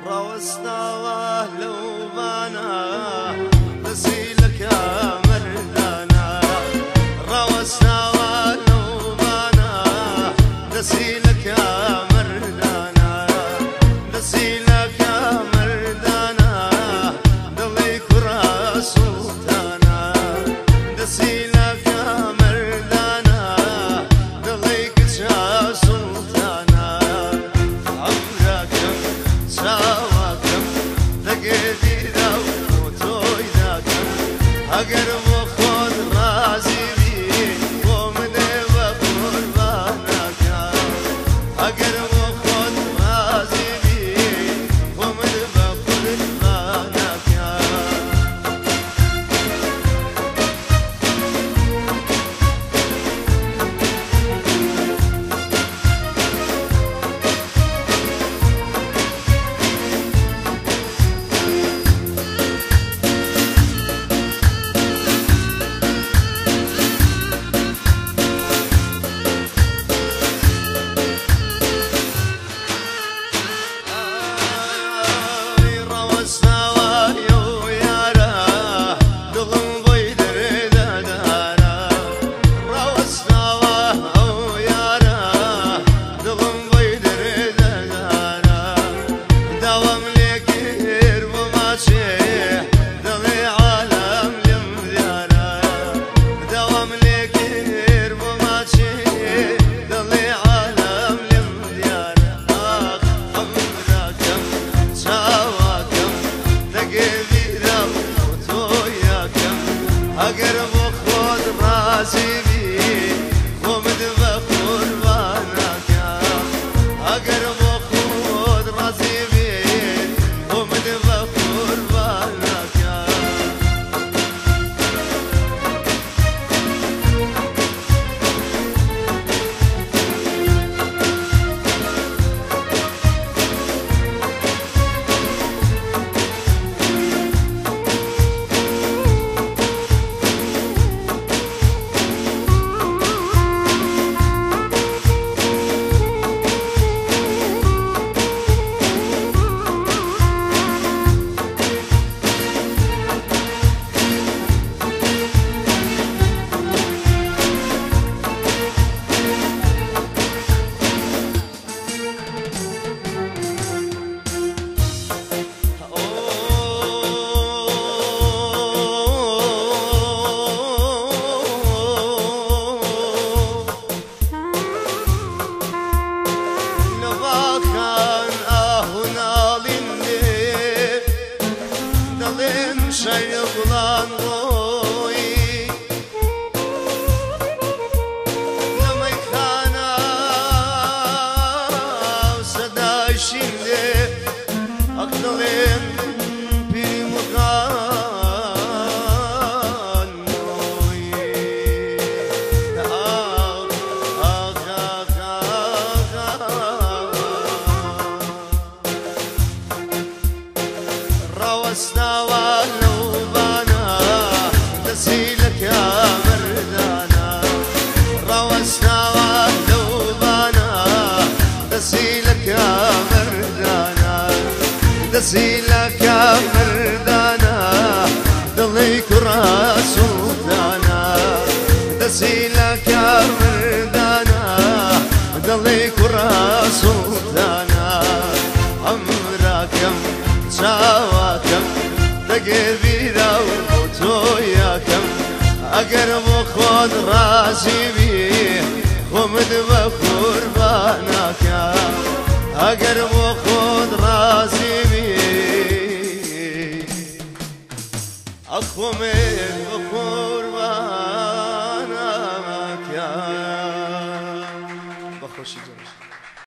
روستاوه لو بانا نسيلك يا مردانا روستاوه لو بانا نسيلك يا مردانا نسيلك يا مردانا دلي كرا سلطانا نسيلك يا مردانا دلي كرا سلطانا عمرك سواكم تقدي داو توي داكم اگر مخود رازي بي ومن بقربانك اگر مخود رازي بي ومن بقربانك اگر بخود رازی بی ومد بقربانك اگر بخود رازی بی ومد بقربانك Şayıqlan qoy Namaykana sada şimdi Akdalın bir mukan روستاوه نسيلك يا مردانا روستاوه لوبانا نسيلك يا مردانا نسيلك يا مردانا دلي كرا سلطانا نسيلك يا مردانا دلي كرا سلطانا عمركم سواكم تقدي داو توياكم اگر بخود رازي بي ومد بقربانك اگر بخود رازي بي اخو من بخور